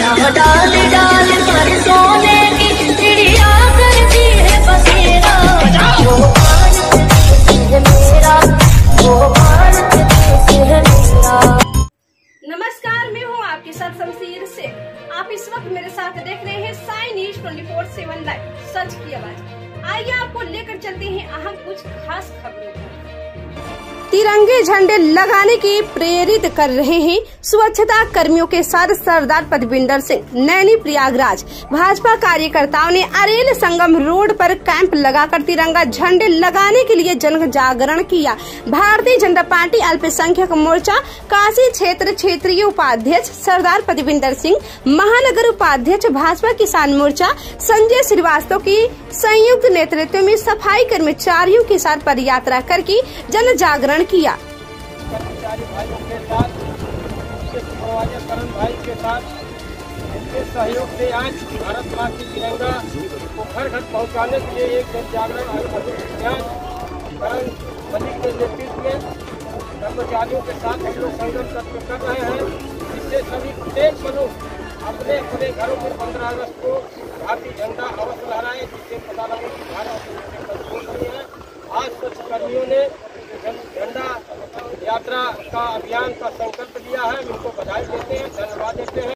डाल डाल पर सोने की चिड़िया करती है बसेरा। वो भारत देश है मेरा, वो भारत देश है मेरा। नमस्कार, मैं हूँ आपके साथ शमशीर शेख। आप इस वक्त मेरे साथ देख रहे हैं साई न्यूज 24/7 लाइव, सच की आवाज। आइए आपको लेकर चलते हैं अहम कुछ खास खबरों पर। तिरंगे झंडे लगाने की प्रेरित कर रहे हैं स्वच्छता कर्मियों के साथ सरदार पदविंदर सिंह। नैनी प्रयागराज भाजपा कार्यकर्ताओं ने अरेल संगम रोड पर कैंप लगाकर तिरंगा झंडे लगाने के लिए जन जागरण किया। भारतीय जनता पार्टी अल्पसंख्यक मोर्चा काशी क्षेत्र क्षेत्रीय उपाध्यक्ष सरदार पदविंदर सिंह, महानगर उपाध्यक्ष भाजपा किसान मोर्चा संजय श्रीवास्तव की संयुक्त नेतृत्व में सफाई कर्मचारियों के साथ पदयात्रा करके जन जागरण किया। कर्मचारी भाइयों के साथ, करण भाई के साथ इनके सहयोग से आज भारत माँ की तिरंगा को घर घर पहुँचाने के लिए एक जन जागरण अभियान करण बनी के नेतृत्व में कर्मचारियों के साथ हम लोग संगठन कर रहे हैं, जिससे सभी प्रत्येक मनुष्य अपने अपने घरों पर 15 अगस्त को भारतीय झंडा अवश्य लहराए, जिससे पता लगे कि भारत मजबूत नहीं है। आज स्वच्छ कर्मियों ने झंडा यात्रा का अभियान का संकल्प लिया है। उनको बधाई देते हैं, धन्यवाद देते हैं।